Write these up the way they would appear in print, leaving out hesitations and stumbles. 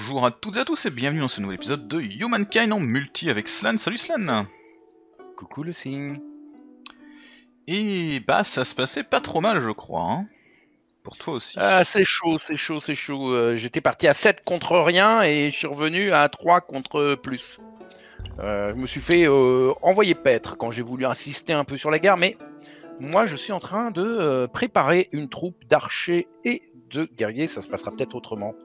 Bonjour à toutes et à tous et bienvenue dans ce nouvel épisode de Humankind en multi avec Slan. Salut Slan. Coucou le signe. Et bah ça se passait pas trop mal je crois, hein. Pour toi aussi. Ah, c'est chaud, c'est chaud, c'est chaud. J'étais parti à 7 contre rien et je suis revenu à 3 contre plus. Je me suis fait envoyer paître quand j'ai voulu insister un peu sur la guerre, mais moi je suis en train de préparer une troupe d'archers et de guerriers. Ça se passera peut-être autrement.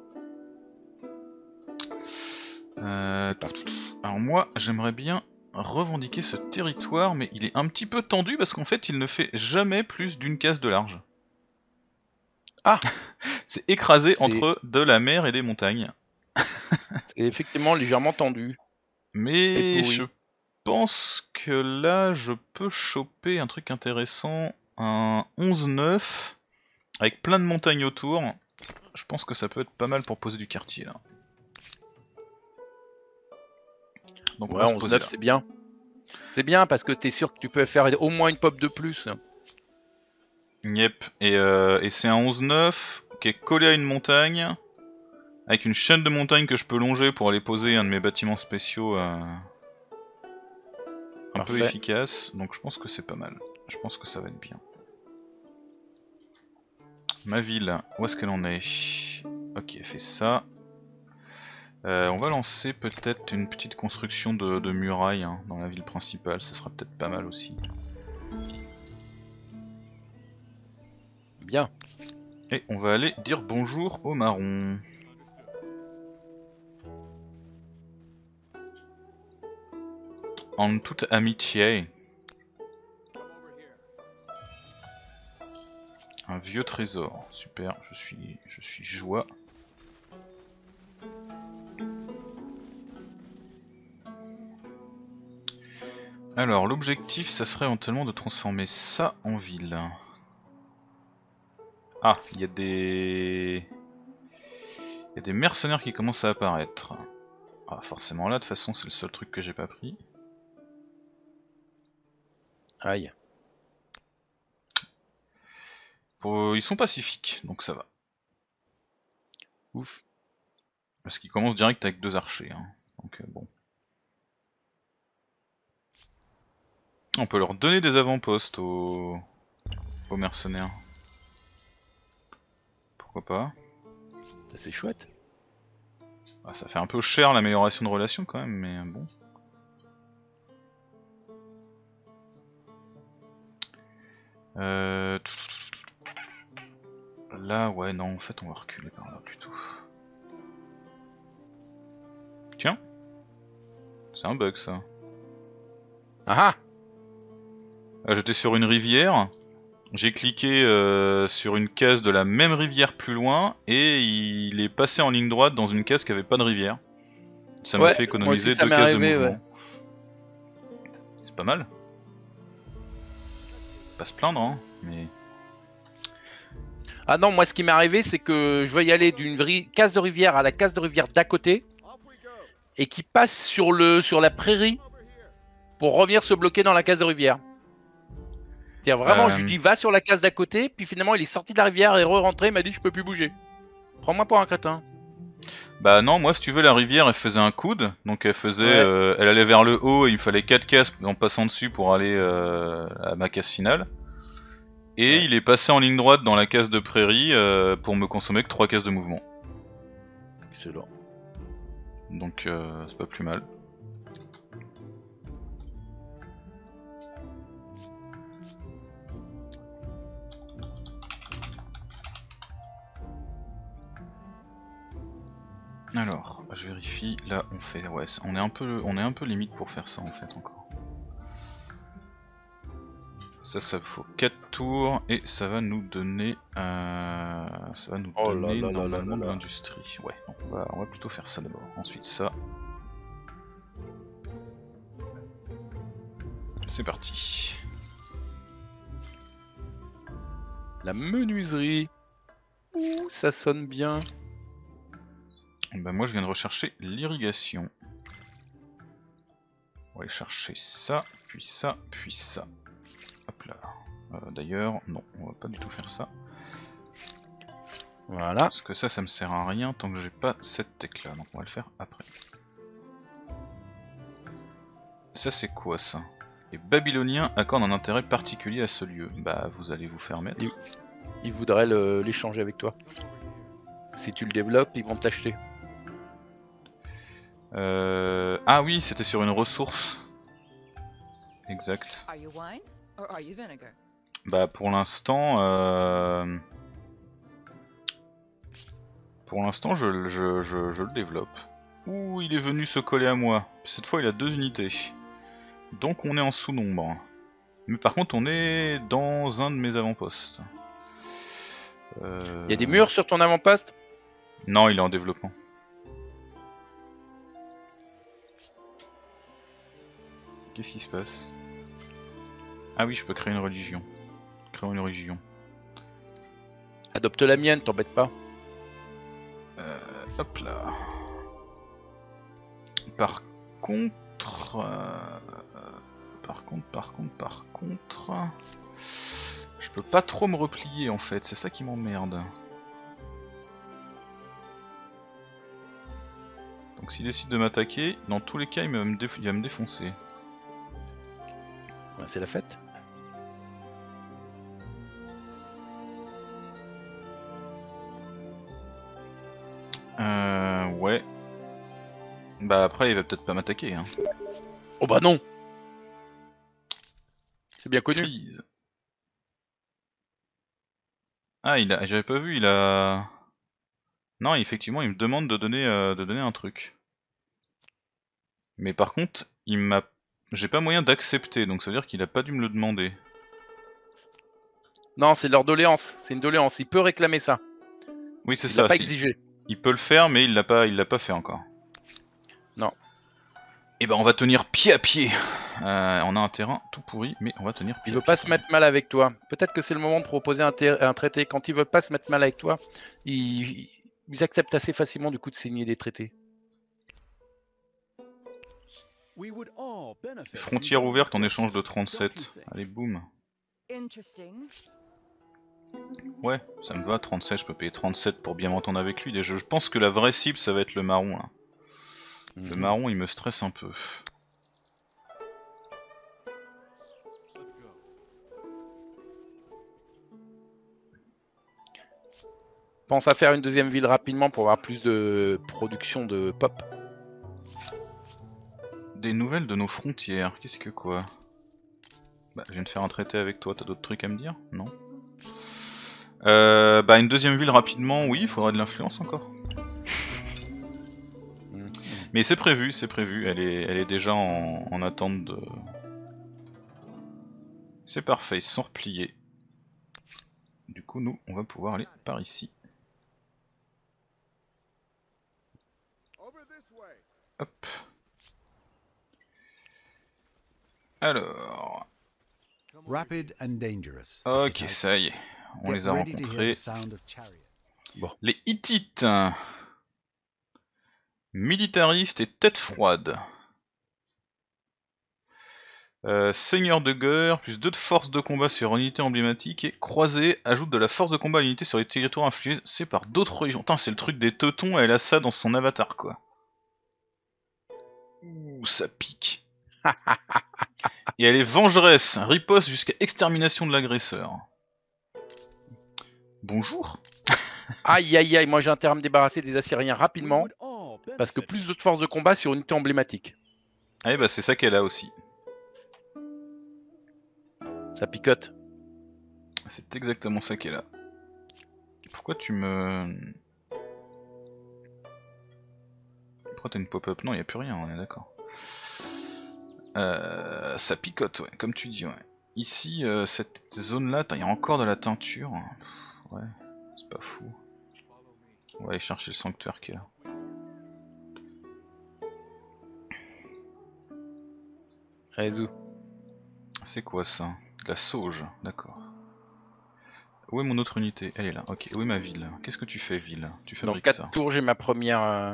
C'est parti. Alors moi j'aimerais bien revendiquer ce territoire mais il est un petit peu tendu parce qu'en fait il ne fait jamais plus d'une case de large. Ah, C'est écrasé c'est entre de la mer et des montagnes. effectivement légèrement tendu et Mais je pourri. pense que là je peux choper un truc intéressant, un 11-9 avec plein de montagnes autour. Je pense que ça peut être pas mal pour poser du quartier là. Donc on Ouais, va se poser 11-9 là. c'est bien. C'est bien parce que t'es sûr que tu peux faire au moins une pop de plus. Yep, et c'est un 11-9 qui est collé à une montagne, avec une chaîne de montagnes que je peux longer pour aller poser un de mes bâtiments spéciaux un peu Parfait. efficace, donc je pense que c'est pas mal. Je pense que ça va être bien. Ma ville, où est-ce qu'elle en est? Ok, elle fait ça. On va lancer peut-être une petite construction de murailles hein, dans la ville principale, ça sera peut-être pas mal aussi. Bien. Et on va aller dire bonjour aux marrons. En toute amitié. Un vieux trésor, super, je suis joie. Alors l'objectif ça serait éventuellement de transformer ça en ville. Ah, il y a des mercenaires qui commencent à apparaître. Ah forcément là, de toute façon c'est le seul truc que j'ai pas pris. Aïe. Ils sont pacifiques, donc ça va. Ouf. Parce qu'ils commencent direct avec deux archers. Hein. Donc bon. On peut leur donner des avant-postes aux mercenaires. Pourquoi pas. Ça c'est chouette. Ah, ça fait un peu cher l'amélioration de relations quand même, mais bon. Là, ouais, non, en fait, on va reculer par là plutôt. Tiens, c'est un bug ça. Ah Ah, j'étais sur une rivière, j'ai cliqué sur une case de la même rivière plus loin, et il est passé en ligne droite dans une case qui avait pas de rivière. Ça m'a ouais, fait moi aussi économiser ça deux m'est cases de arrivé, ouais. mouvement. C'est pas mal. Pas se plaindre, hein, mais... Ah non, moi ce qui m'est arrivé, c'est que je vais y aller d'une case de rivière à la case de rivière d'à côté et qui passe sur la prairie pour revenir se bloquer dans la case de rivière. C'est-à-dire vraiment, je lui Euh, dis va sur la case d'à côté, puis finalement il est sorti de la rivière et re-rentré, il m'a dit je peux plus bouger. Prends-moi pour un crétin. Bah non, moi si tu veux la rivière elle faisait un coude, donc elle faisait, Ouais, elle allait vers le haut et il me fallait 4 cases en passant dessus pour aller à ma case finale. Et ouais, il est passé en ligne droite dans la case de prairie pour me consommer que 3 cases de mouvement. excellent. Donc c'est pas plus mal. Alors, je vérifie, là on fait, ouais, on est un peu limite pour faire ça en fait encore. Ça faut 4 tours et ça va nous donner, Oh là là là là normalement là de là. l'industrie. Ouais, donc on va plutôt faire ça d'abord. Ensuite ça. C'est parti. La menuiserie. Ouh, ça sonne bien. Bah moi je viens de rechercher l'irrigation. On va aller chercher ça, puis ça, puis ça. Hop là. D'ailleurs, non, on va pas du tout faire ça. Voilà. Parce que ça me sert à rien tant que j'ai pas cette tech là, donc on va le faire après. Ça c'est quoi ça? Les Babyloniens accordent un intérêt particulier à ce lieu. Bah vous allez vous faire mettre. Ils voudraient l'échanger avec toi. Si tu le développes, ils vont t'acheter. Ah oui, c'était sur une ressource. Exact. Bah pour l'instant, je le développe. Ouh, il est venu se coller à moi. Cette fois, il a 2 unités. Donc on est en sous-nombre. Mais par contre, on est dans un de mes avant-postes. Il y a des murs sur ton avant-poste? Non, il est en développement. Qu'est-ce qui se passe? Ah oui, je peux créer une religion. Créer une religion. Adopte la mienne, t'embête pas. Hop là. Par contre... Par contre... Je peux pas trop me replier en fait, c'est ça qui m'emmerde. Donc s'il décide de m'attaquer, dans tous les cas il va me défoncer. Ouais, c'est la fête. Ouais. Bah après il va peut-être pas m'attaquer hein. Oh bah non. C'est bien connu. Freeze. Ah j'avais pas vu, il a... Non effectivement il me demande de donner un truc. Mais par contre, j'ai pas moyen d'accepter, donc ça veut dire qu'il a pas dû me le demander. Non, c'est leur doléance. C'est une doléance. Il peut réclamer ça. Oui c'est Il ça, l'a pas exigé. il peut le faire mais il l'a pas fait encore. Non. Et ben on va tenir pied à pied. On a un terrain tout pourri, mais on va tenir pied Il à veut pied. pas se mettre mal avec toi. Peut-être que c'est le moment de proposer un traité. Quand il veut pas se mettre mal avec toi, ils acceptent assez facilement du coup de signer des traités. Frontière ouverte en échange de 37. Allez boum. Ouais, ça me va 37, je peux payer 37 pour bien m'entendre avec lui. Déjà, je pense que la vraie cible ça va être le marron là. Le marron il me stresse un peu. Pense à faire une deuxième ville rapidement pour avoir plus de production de pop. Des nouvelles de nos frontières, qu'est-ce que quoi? Bah je viens de faire un traité avec toi, t'as d'autres trucs à me dire? Non? Bah une deuxième ville rapidement, oui, il faudra de l'influence encore. Mais c'est prévu, elle est déjà en attente de... C'est parfait, ils se sont repliés. Du coup nous, on va pouvoir aller par ici. Hop. Alors... Ok, ça y est, on les a rencontrés. Bon. Les Hittites, militaristes et tête froide. Seigneur de guerre, plus 2 de force de combat sur une unité emblématique et croisé ajoute de la force de combat à l'unité sur les territoires influencés par d'autres religions. Putain, c'est le truc des teutons, elle a ça dans son avatar quoi. Ouh, ça pique. Et elle est vengeresse, riposte jusqu'à extermination de l'agresseur. Bonjour. Aïe aïe aïe, moi j'ai intérêt à me débarrasser des Assyriens rapidement, parce que plus de force de combat sur une unité emblématique. Ah bah c'est ça qu'elle a aussi. Ça picote. C'est exactement ça qu'elle a. Pourquoi tu me... Pourquoi t'as une pop-up? Non, y a plus rien, on est d'accord. Ça picote, ouais, comme tu dis, ouais. Ici, cette zone-là, il y a encore de la teinture. Ouais, c'est pas fou. On va aller chercher le sanctuaire qui est là. Réseau. C'est quoi ça? De la sauge, d'accord. Où est mon autre unité? Elle est là, ok. Où est ma ville? Qu'est-ce que tu fais, ville? Tu fabriques Dans ça. 4 tours, j'ai ma première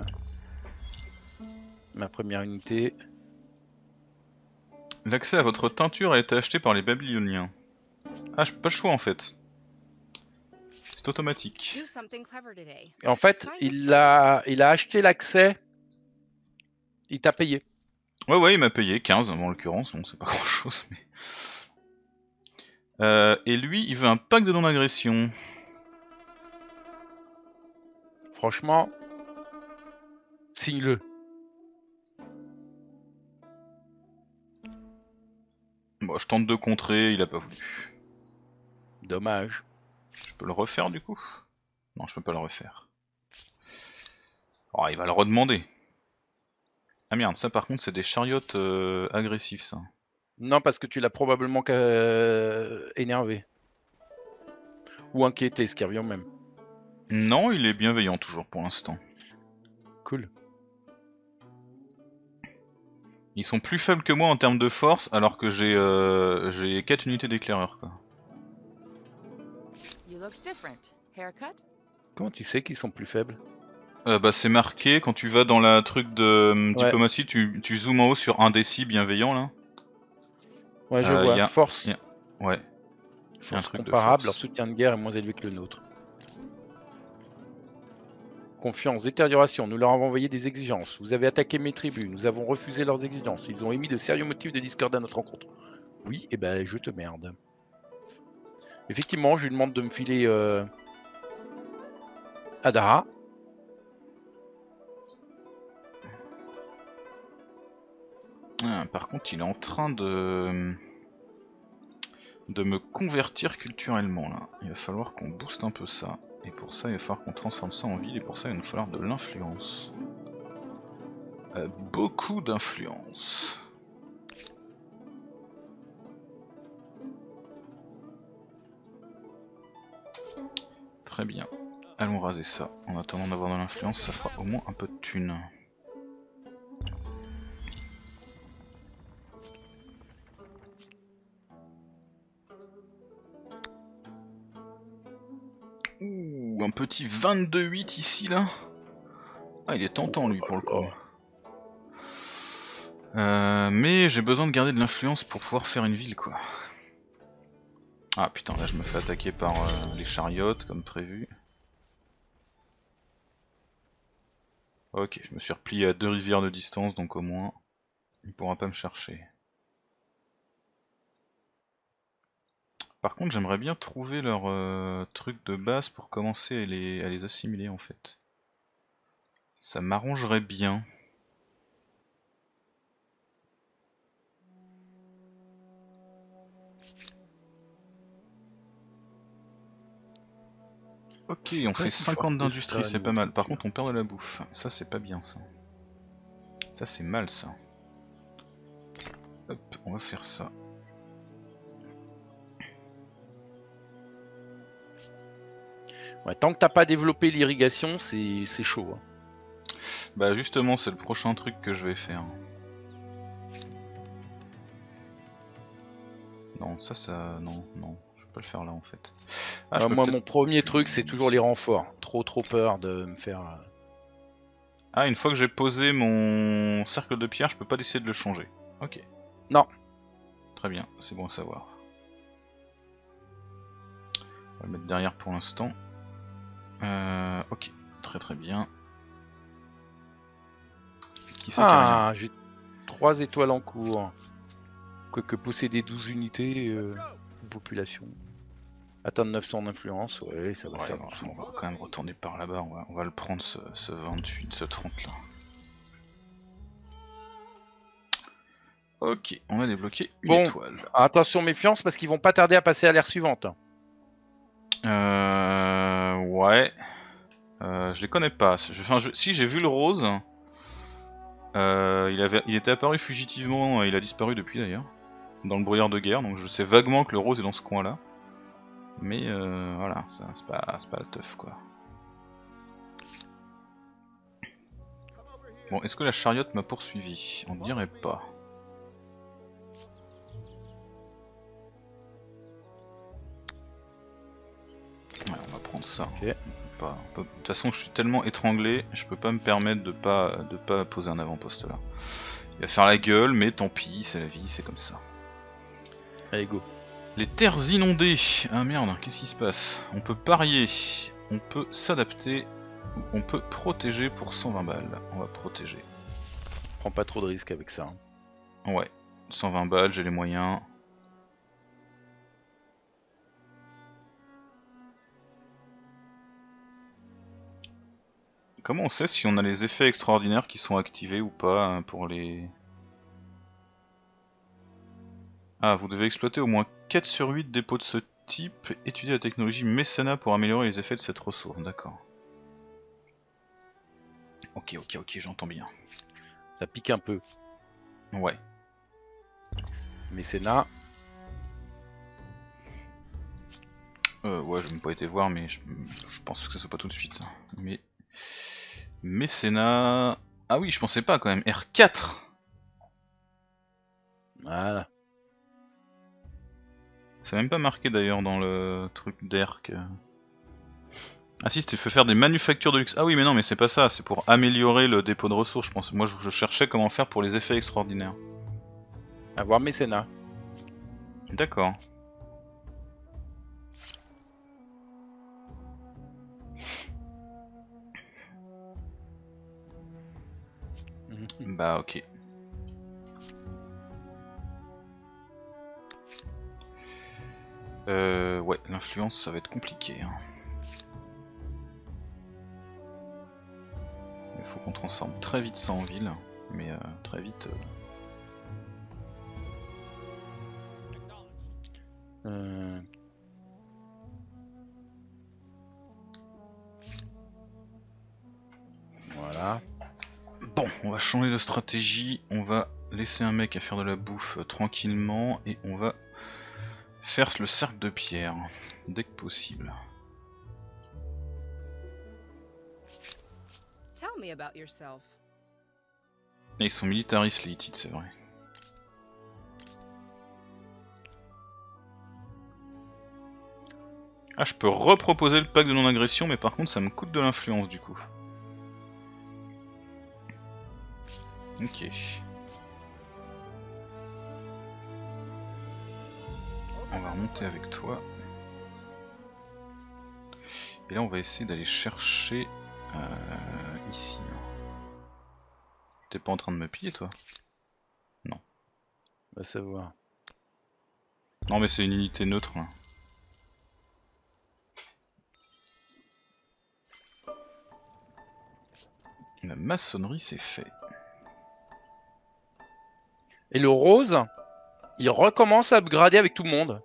unité. L'accès à votre teinture a été acheté par les Babyloniens. Ah, j'ai pas le choix en fait. C'est automatique. Do something clever today. Et en fait, il a acheté l'accès. Il t'a payé. Ouais, il m'a payé 15 en l'occurrence, bon c'est pas grand chose mais... et lui, il veut un pack de non-agression. Franchement, signe-le. Bon, je tente de contrer, il a pas voulu. Dommage. Je peux le refaire du coup? Non, je peux pas le refaire. Oh, il va le redemander. Ah merde, ça par contre c'est des chariotes agressifs ça. Non, parce que tu l'as probablement énervé. Ou inquiété, ce qui revient au même. Non, il est bienveillant toujours pour l'instant. Cool. Ils sont plus faibles que moi en termes de force alors que j'ai 4 unités d'éclaireur quoi. You look different. Haircut? Comment tu sais qu'ils sont plus faibles? Bah c'est marqué quand tu vas dans la truc de Ouais. diplomatie, tu zoomes en haut sur indécis bienveillant là. Ouais, je vois. y a- Force. Ouais. Force truc de comparable, force. leur soutien de guerre est moins élevé que le nôtre. Confiance, détérioration, nous leur avons envoyé des exigences. Vous avez attaqué mes tribus, nous avons refusé leurs exigences. Ils ont émis de sérieux motifs de discorde à notre rencontre. Oui, et ben je te merde. Effectivement, je lui demande de me filer Adara. Ah, par contre, il est en train de me convertir culturellement là. Il va falloir qu'on booste un peu ça. Et pour ça, il va falloir qu'on transforme ça en ville. Et pour ça, il va nous falloir de l'influence. Beaucoup d'influence. Très bien. Allons raser ça. En attendant d'avoir de l'influence, ça fera au moins un peu de thunes. Ouh, un petit 22-8 ici là. Ah, il est tentant lui pour le coup. Mais j'ai besoin de garder de l'influence pour pouvoir faire une ville quoi. Ah putain, là je me fais attaquer par les chariotes comme prévu. Ok, je me suis replié à 2 rivières de distance donc au moins il pourra pas me chercher. Par contre j'aimerais bien trouver leur truc de base pour commencer à les assimiler en fait. Ça m'arrangerait bien. Ok, on fait 50 d'industrie, c'est pas mal. Par contre on perd de la bouffe. Ça c'est pas bien ça. Ça c'est mal ça. Hop, on va faire ça. Ouais, tant que t'as pas développé l'irrigation, c'est chaud. Hein. Bah justement c'est le prochain truc que je vais faire. Non, ça... Non, je peux pas le faire là en fait. Ah, Moi mon premier truc c'est toujours les renforts. Trop peur de me faire... Ah, une fois que j'ai posé mon cercle de pierre, je peux pas décider de le changer. Ok. Non. Très bien, c'est bon à savoir. On va le mettre derrière pour l'instant. Ok, très bien. Qui c'est qui a rien ? J'ai 3 étoiles en cours. Quoique posséder 12 unités de population. Atteindre 900 d'influence, ouais, ça va Ouais, faire on va quand même retourner par là-bas, on va le prendre ce 28, ce 30 là. Ok, on a débloqué une étoile. Attention méfiance parce qu'ils vont pas tarder à passer à l'ère suivante. Ouais. Je les connais pas. Si j'ai vu le rose. Il était apparu fugitivement, il a disparu depuis d'ailleurs. Dans le brouillard de guerre, donc je sais vaguement que le rose est dans ce coin là. Mais voilà, c'est pas la teuf quoi. Bon, est-ce que la chariote m'a poursuivi? On dirait pas. Ouais, on va prendre ça. Okay. De toute façon, je suis tellement étranglé, je peux pas me permettre de pas poser un avant-poste là. Il va faire la gueule, mais tant pis, c'est la vie, c'est comme ça. Allez, go. Les terres inondées. Ah merde, qu'est-ce qui se passe? On peut parier, on peut s'adapter, ou on peut protéger pour 120 balles. On va protéger. Prends pas trop de risques avec ça. Ouais, 120 balles, j'ai les moyens. Comment on sait si on a les effets extraordinaires qui sont activés ou pas pour les... Ah, vous devez exploiter au moins 4 sur 8 dépôts de ce type, étudier la technologie mécénat pour améliorer les effets de cette ressource, d'accord. Ok, j'entends bien. Ça pique un peu. Ouais. Mécénat. Ouais, j'ai même pas été voir, mais je pense que ça soit pas tout de suite. Mais... Mécénat... Ah oui, je pensais pas quand même, R4. Voilà. C'est même pas marqué d'ailleurs dans le truc d'ERC. Ah si, c'était fait faire des manufactures de luxe. Ah oui, mais non, mais c'est pas ça, c'est pour améliorer le dépôt de ressources, je pense. Moi, je cherchais comment faire pour les effets extraordinaires. Avoir mécénat. D'accord. Bah ok. Ouais, l'influence ça va être compliqué. Hein. Il faut qu'on transforme très vite ça en ville, mais très vite. Voilà. Bon, on va changer de stratégie, on va laisser un mec à faire de la bouffe tranquillement et on va faire le cercle de pierre dès que possible. Tell me about yourself. Et ils sont militaristes les Hittites, c'est vrai. Ah, je peux reproposer le pack de non-agression, mais par contre ça me coûte de l'influence du coup. Ok. On va remonter avec toi. Et là on va essayer d'aller chercher ici. T'es pas en train de me piller toi? Non. Va savoir. Non mais c'est une unité neutre là. La maçonnerie c'est fait. Et le rose, il recommence à upgrader avec tout le monde.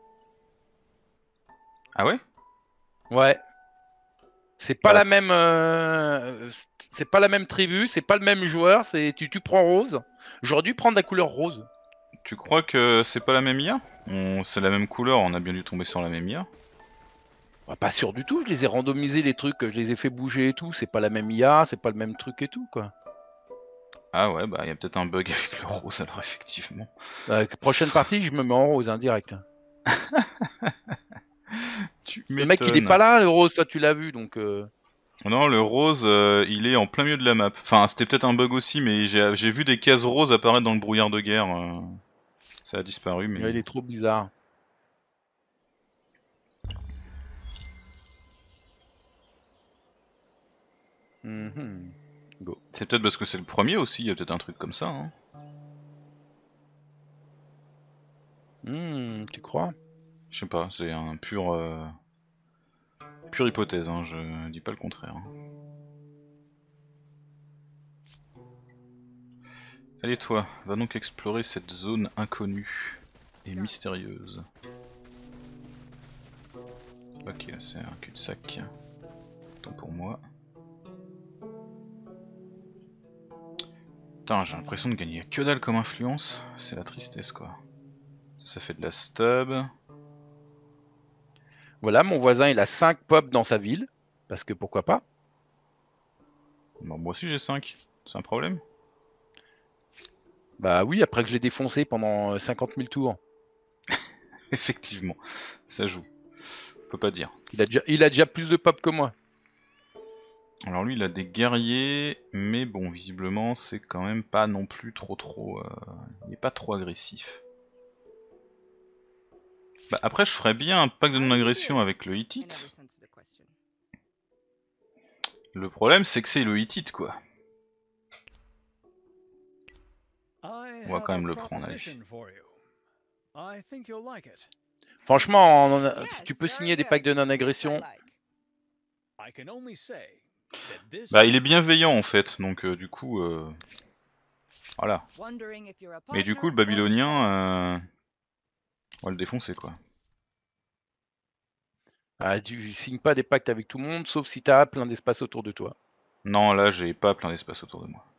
Ah ouais? Ouais. C'est pas Bah, la même, c'est pas la même tribu, c'est pas le même joueur. C'est tu prends rose. J'aurais dû prendre la couleur rose. tu crois que c'est pas la même IA? C'est la même couleur, on a bien dû tomber sur la même IA. Bah, pas sûr du tout. Je les ai randomisés les trucs, je les ai fait bouger et tout. C'est pas la même IA, c'est pas le même truc et tout quoi. Ah ouais, bah y a peut-être un bug avec le rose alors effectivement. Prochaine partie, je me mets en rose, hein, direct. Tu Le mec, il est m'étonnes. pas là, le rose, toi tu l'as vu, donc. Non, le rose, il est en plein milieu de la map. Enfin, c'était peut-être un bug aussi, mais j'ai vu des cases roses apparaître dans le brouillard de guerre. Ça a disparu, mais... Ouais, il est trop bizarre. Mhm. Go. C'est peut-être parce que c'est le premier aussi, il y a peut-être un truc comme ça. Hein. Tu crois? Je sais pas, c'est un pure hypothèse, hein, je dis pas le contraire. Hein. Allez toi, va donc explorer cette zone inconnue et mystérieuse. Ok, c'est un cul-de-sac. Tant pour moi. Putain, j'ai l'impression de gagner que dalle comme influence, c'est la tristesse quoi. Ça fait de la stub. Voilà, mon voisin, il a 5 pubs dans sa ville. Parce que pourquoi pas? Bon, moi aussi j'ai 5, c'est un problème? Bah oui, après que je l'ai défoncé pendant 50 000 tours. Effectivement, ça joue. On peut pas dire. Il a déjà plus de pubs que moi. Alors lui il a des guerriers, mais bon visiblement c'est quand même pas non plus trop il est pas trop agressif. Bah après je ferais bien un pacte de non-agression avec le in Hittite. every sense of the question. Le problème c'est que c'est le Hittite quoi. I On va have quand même a le prendre, allez. proposition for you. I think you'll like it. Franchement, si Yes, tu peux very signer des good. pactes de This I non-agression, like. I can only say that this Bah il est bienveillant en fait, donc du coup... Voilà. Wondering if you're a Mais du coup le partner or a competitor. Babylonien... On va le défoncer quoi. tu signes pas des pactes avec tout le monde, sauf si t'as plein d'espace autour de toi. Non là j'ai pas plein d'espace autour de moi.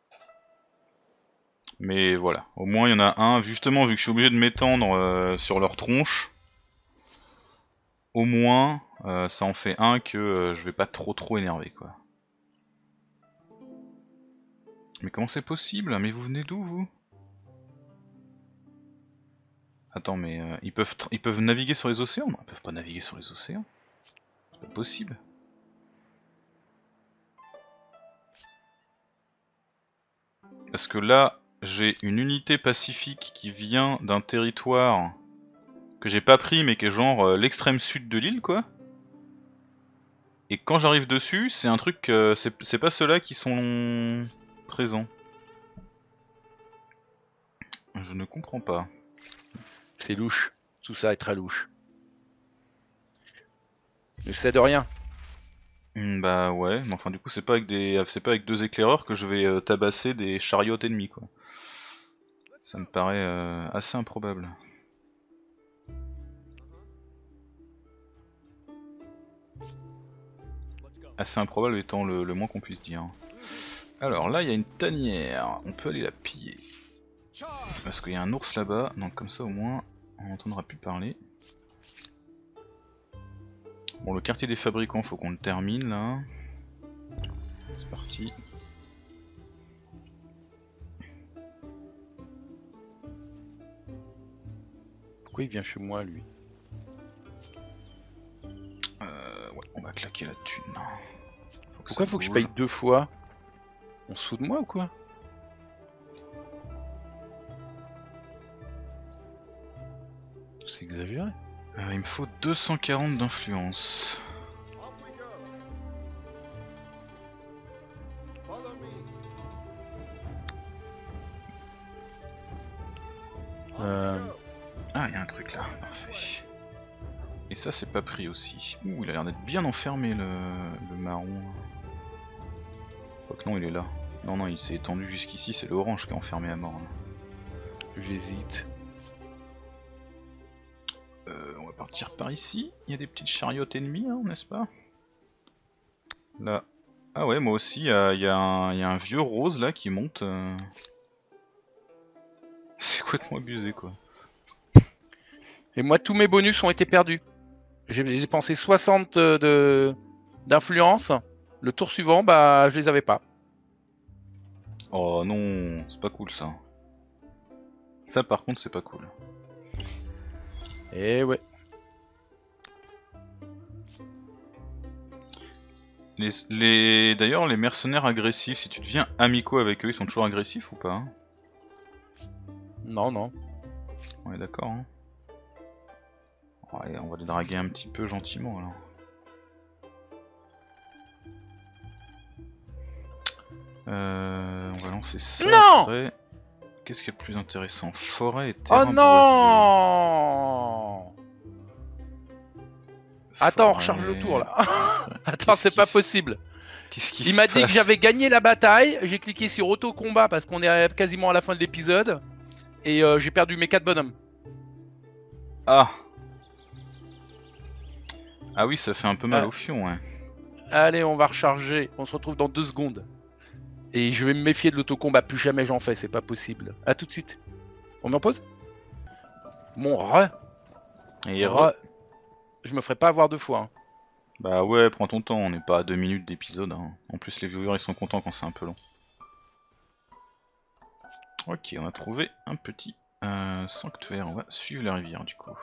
Mais voilà, au moins il y en a un, justement vu que je suis obligé de m'étendre sur leur tronche. Au moins ça en fait un que je vais pas trop énerver quoi. Mais comment c'est possible? Mais vous venez d'où vous? Attends mais ils peuvent naviguer sur les océans? Non, ils peuvent pas naviguer sur les océans. C'est pas possible. Parce que là, j'ai une unité pacifique qui vient d'un territoire que j'ai pas pris mais qui est genre l'extrême sud de l'île quoi. Et quand j'arrive dessus, c'est un truc, c'est pas ceux-là qui sont présents. Je ne comprends pas. C'est louche. Tout ça est très louche. Ne sais de rien. Bah ouais, mais enfin du coup c'est pas avec deux éclaireurs que je vais tabasser des chariots ennemis quoi. Ça me paraît assez improbable. Assez improbable étant le moins qu'on puisse dire. Alors là il y a une tanière, on peut aller la piller. Parce qu'il y a un ours là-bas, donc comme ça au moins on n'entendra plus parler. Bon le quartier des fabricants faut qu'on le termine là. C'est parti. Pourquoi il vient chez moi lui? Ouais, on va claquer la thune. Pourquoi faut que je paye 2 fois? On se fout de moi ou quoi? C'est exagéré. Il me faut 240 d'influence. Ah, il y a un truc là, parfait. Et ça, c'est pas pris aussi. Ouh, il a l'air d'être bien enfermé le marron. Quoique non, il est là. Non, non, il s'est étendu jusqu'ici, c'est l'orange qui est enfermé à mort. Là. J'hésite. On va partir par ici. Il y a des petites chariotes ennemies, hein, n'est-ce pas? Là. Ah ouais, moi aussi, il y a un vieux rose là qui monte. C'est complètement abusé quoi. Et moi, tous mes bonus ont été perdus. J'ai dépensé 60 d'influence. Le tour suivant, bah, je les avais pas. Oh non, c'est pas cool ça. Ça par contre, c'est pas cool. Et ouais. D'ailleurs, les mercenaires agressifs, si tu deviens amicaux avec eux, ils sont toujours agressifs ou pas hein? Non, non. On est d'accord hein. Allez, on va les draguer un petit peu gentiment alors. On va lancer ça. Non après. Qu'est-ce qui est le plus intéressant? Forêt et terrain Oh boisé. non! Attends, on recharge le Forêt. tour là. Attends, Qu'est-ce c'est qui pas se- possible. Qu'est-ce qui Il se m'a dit que passe j'avais gagné la bataille. J'ai cliqué sur auto combat parce qu'on est quasiment à la fin de l'épisode. Et j'ai perdu mes 4 bonhommes. Ah. Ah oui, ça fait un peu mal Ah. au fion, ouais. Allez, on va recharger. On se retrouve dans 2 secondes. Et je vais me méfier de l'autocombat. Plus jamais j'en fais, c'est pas possible. A tout de suite. On met en pause? Mon re. Et Je me ferai pas avoir 2 fois. Hein. Bah ouais, prends ton temps, on n'est pas à 2 minutes d'épisode. Hein. En plus, les viewers ils sont contents quand c'est un peu long. Ok, on a trouvé un petit sanctuaire. On va suivre la rivière du coup.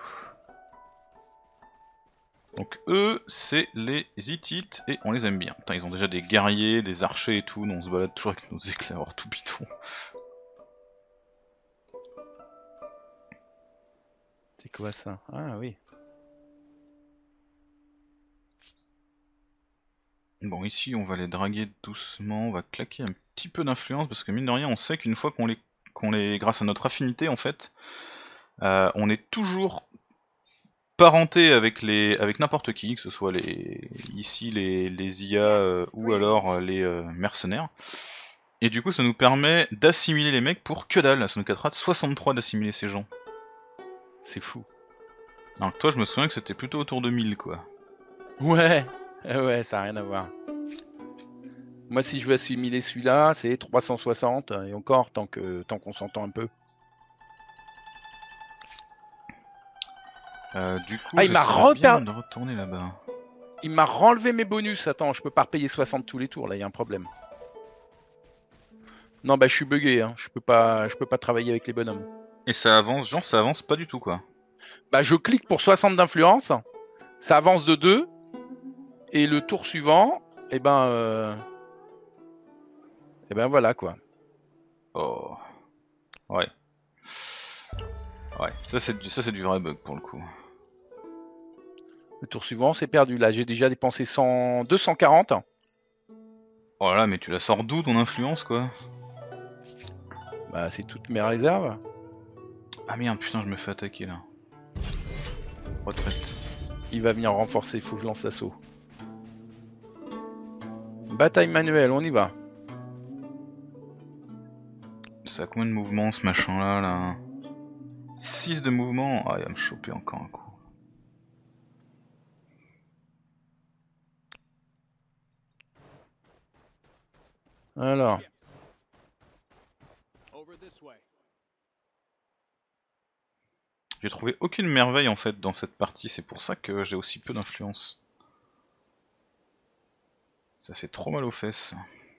Donc eux, c'est les Hittites et on les aime bien. Putain, ils ont déjà des guerriers, des archers et tout, nous on se balade toujours avec nos éclairs tout bidon. C'est quoi ça? Ah oui. Bon, ici, on va les draguer doucement, on va claquer un petit peu d'influence, parce que mine de rien, on sait qu'une fois qu'on les, grâce à notre affinité, en fait, on est toujours parenté avec n'importe qui, que ce soit ici les IA ou alors les mercenaires. Et du coup, ça nous permet d'assimiler les mecs pour que dalle. Ça nous coûtera 63 d'assimiler ces gens. C'est fou. Alors que toi, je me souviens que c'était plutôt autour de 1000, quoi. Ouais. Ouais, ça n'a rien à voir. Moi, si je veux assimiler celui-là, c'est 360 et encore tant qu'on s'entend un peu. Du coup, Ah, il m'a j'essaierai bien de retourner là-bas. Il m'a renlevé mes bonus. Attends, je peux pas repayer 60 tous les tours. Là, il y a un problème. Non, bah je suis bugué. Hein. Je peux pas travailler avec les bonhommes. Et ça avance, genre ça avance pas du tout, quoi. Bah, je clique pour 60 d'influence. Ça avance de 2. Et le tour suivant, eh ben voilà quoi. Oh. Ouais. Ouais, ça c'est du vrai bug pour le coup. Le tour suivant, c'est perdu. Là, j'ai déjà dépensé 240. Oh là là, mais tu la sors d'où ton influence, quoi? Bah, c'est toutes mes réserves. Ah merde, putain, je me fais attaquer là. Retraite. Il va venir renforcer, il faut que je lance l'assaut. Bataille manuelle, on y va. Ça a combien de mouvements ce machin là 6 de mouvement. Ah, il va me choper encore un coup. Alors, Over this way. J'ai trouvé aucune merveille en fait dans cette partie, c'est pour ça que j'ai aussi peu d'influence. Ça fait trop mal aux fesses.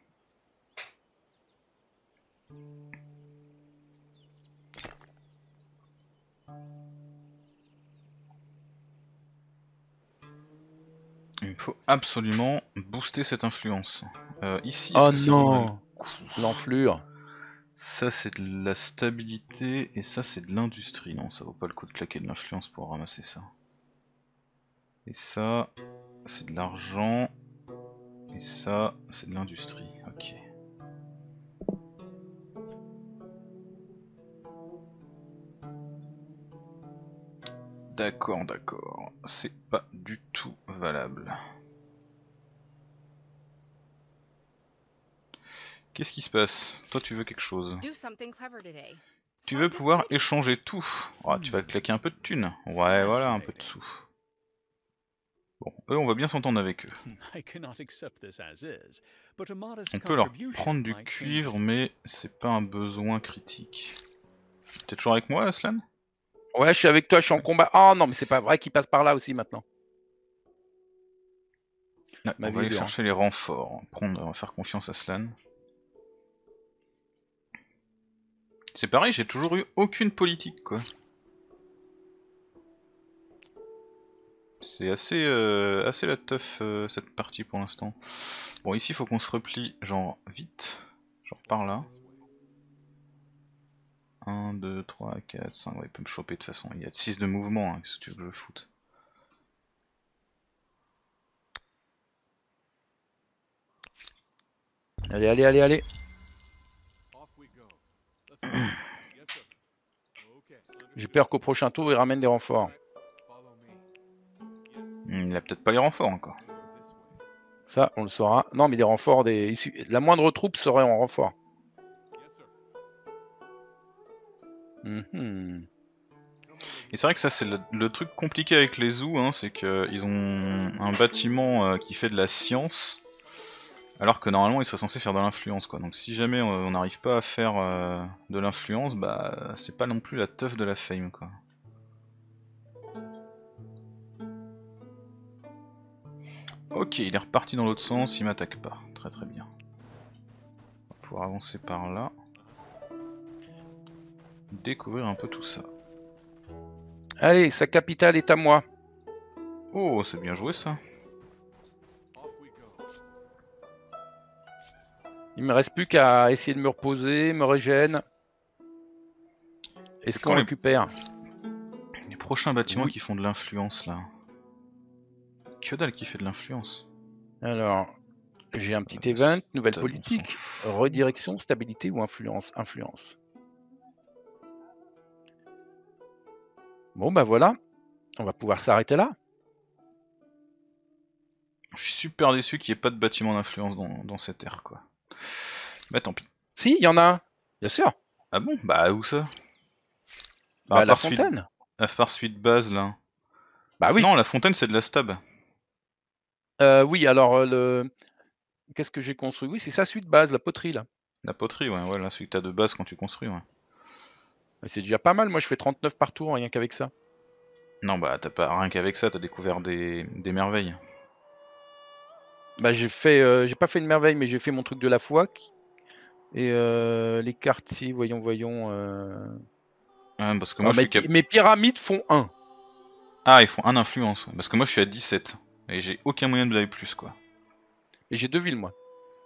Il me faut absolument booster cette influence. Ici, oh est-ce que ça vaudrait non, le coup l'enflure. Ça c'est de la stabilité et ça c'est de l'industrie. Non, ça vaut pas le coup de claquer de l'influence pour ramasser ça. Et ça, c'est de l'argent. Et ça, c'est de l'industrie. Ok. D'accord, d'accord. C'est pas du tout valable. Qu'est-ce qui se passe? Toi, tu veux quelque chose? Do something clever today. Tu veux Sign pouvoir this lady. échanger tout. Oh, tu vas claquer un peu de thunes. Ouais, voilà, un peu de sous. Bon, eux, on va bien s'entendre avec eux. I cannot accept this as is, but a modest On peut leur contribution prendre du might change cuivre, mais c'est pas un besoin critique. T'es toujours avec moi, Aslan? Ouais, je suis avec toi, je suis en combat. Oh non, mais c'est pas vrai qu'il passe par là aussi maintenant. Ouais, Ma on vie va est aller dure, chercher les renforts. On va faire confiance à Slan. C'est pareil, j'ai toujours eu aucune politique, quoi. C'est assez la teuf cette partie pour l'instant. Bon, ici, il faut qu'on se replie, genre vite. Genre par là. 1, 2, 3, 4, 5. Ouais, il peut me choper de toute façon. Il y a 6 de mouvement, hein, qu'est-ce que tu veux que je le foute. Allez, allez, allez, allez. Off we go. Let's go. Yes, sir. Okay. J'ai peur qu'au prochain tour, il ramène des renforts. Follow me. Yes. Il a peut-être pas les renforts encore. This way. Ça, on le saura. Non, mais des renforts, la moindre troupe serait en renfort. Yes, sir. Mhm. Et c'est vrai que ça c'est le truc compliqué avec les zoos, hein, c'est qu'ils ont un bâtiment qui fait de la science, alors que normalement ils seraient censés faire de l'influence, quoi. Donc si jamais on n'arrive pas à faire de l'influence, bah c'est pas non plus la teuf de la fame, quoi. Ok, il est reparti dans l'autre sens, il m'attaque pas. Très très bien. On va pouvoir avancer par là. Découvrir un peu tout ça. Allez, sa capitale est à moi. Oh, c'est bien joué ça. Off we go. Il me reste plus qu'à essayer de me reposer, me régène. Est-ce C'est qu'on quand les- récupère? Les prochains bâtiments Oui. qui font de l'influence là? Que dalle qui fait de l'influence. Alors, j'ai un petit event, nouvelle Putain, politique, on s'en fout. redirection, stabilité ou influence. Influence. Bon bah voilà, on va pouvoir s'arrêter là. Je suis super déçu qu'il n'y ait pas de bâtiment d'influence dans cette ère quoi. Bah tant pis. Si, il y en a un, bien sûr. Ah bon? Bah où ça? Bah, à la part celui de- fontaine. à part celui de base là. Bah oui. Non, la fontaine c'est de la stab. Oui, alors qu'est-ce que j'ai construit? Oui, c'est ça, celui de base, la poterie là. La poterie, ouais, là celui que t'as de base quand tu construis, ouais. Mais c'est déjà pas mal, moi je fais 39 par tour rien qu'avec ça. Non, bah t'as pas rien qu'avec ça, t'as découvert des merveilles. Bah j'ai pas fait une merveille, mais j'ai fait mon truc de la foi. Et les quartiers, voyons. Ouais, parce que moi je suis cap... Mes pyramides font 1. Ah, ils font un influence, ouais. Parce que moi je suis à 17. Et j'ai aucun moyen de l'aller plus, quoi. Et j'ai 2 villes, moi.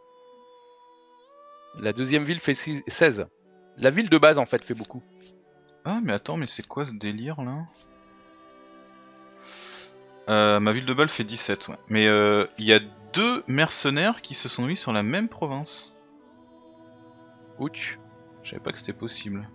La deuxième ville fait 16. La ville de base, en fait, fait beaucoup. Ah, mais attends, mais c'est quoi ce délire là? Ma ville de Bâle fait 17, ouais. Mais il y a 2 mercenaires qui se sont mis sur la même province. Ouch. Je savais pas que c'était possible.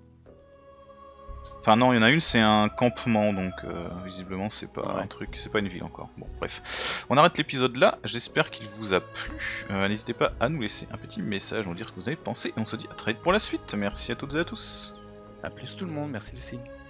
Enfin non, il y en a une, c'est un campement, donc visiblement c'est pas Ouais. un truc, c'est pas une ville encore. Bon, bref. On arrête l'épisode là, j'espère qu'il vous a plu. N'hésitez pas à nous laisser un petit message, nous dire ce que vous avez pensé, et on se dit à très vite pour la suite. Merci à toutes et à tous. À plus tout le monde, merci les signes.